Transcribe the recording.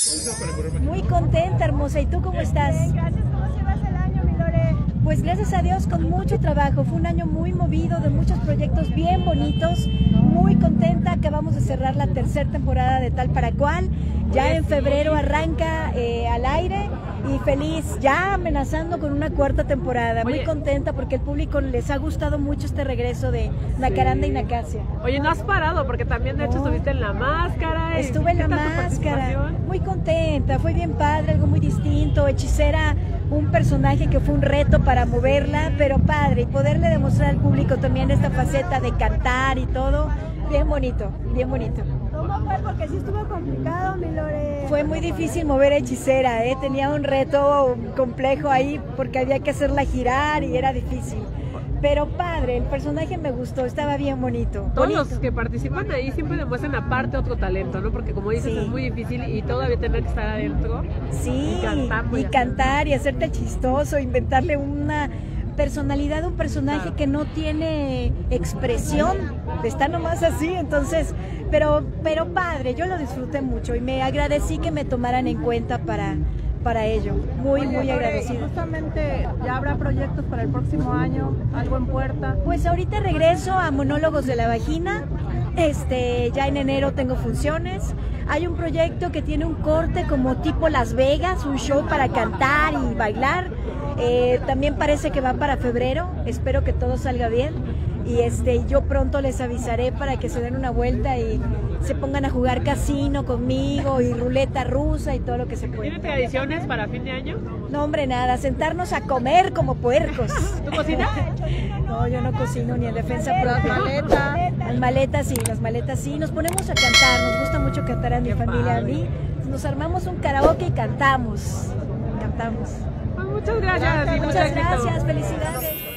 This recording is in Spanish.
Muy contenta, hermosa. ¿Y tú cómo estás? Bien, gracias. ¿Cómo llevas el año, mi Lore? Pues gracias a Dios con mucho trabajo. Fue un año muy movido, de muchos proyectos bien bonitos. Muy contenta. Acabamos de cerrar la tercera temporada de Tal para Cual. Ya en febrero arranca al aire y feliz, ya amenazando con una cuarta temporada. Muy contenta porque el público les ha gustado mucho este regreso de Nacaranda y Nacasia. Oye, no has parado porque también de hecho estuviste en La Máscara. Estuve en La Máscara, muy contenta, fue bien padre, algo muy distinto. Hechicera, un personaje que fue un reto para moverla, pero padre, y poderle demostrar al público también esta faceta de cantar y todo, bien bonito, bien bonito. ¿Cómo fue? Porque sí estuvo complicado, mi Lore. Fue muy difícil mover a Hechicera, tenía un reto complejo ahí porque había que hacerla girar y era difícil. Pero padre, el personaje me gustó, estaba bien bonito. Todos los que participan ahí siempre demuestran aparte otro talento, ¿no? Porque como dices, es muy difícil y todavía tener que estar adentro. Sí, y cantar y hacerte chistoso, inventarle una personalidad a un personaje que no tiene expresión, está nomás así, entonces, pero padre, yo lo disfruté mucho y me agradecí que me tomaran en cuenta para ello, muy agradecido. Justamente, ¿ya habrá proyectos para el próximo año? ¿Algo en puerta? Pues ahorita regreso a Monólogos de la Vagina, ya en enero tengo funciones. Hay un proyecto que tiene un corte como tipo Las Vegas, un show para cantar y bailar. También parece que va para febrero, espero que todo salga bien. Y yo pronto les avisaré para que se den una vuelta y se pongan a jugar casino conmigo y ruleta rusa y todo lo que se pueda. ¿Tiene tradiciones para fin de año? No, hombre, nada, sentarnos a comer como puercos. ¿Tú cocinas? No, yo no cocino ni en defensa propia. Las maletas sí. Nos ponemos a cantar, nos gusta mucho cantar a mi familia, a mí. Nos armamos un karaoke y cantamos. Pues muchas gracias. Muchas gracias, felicidades.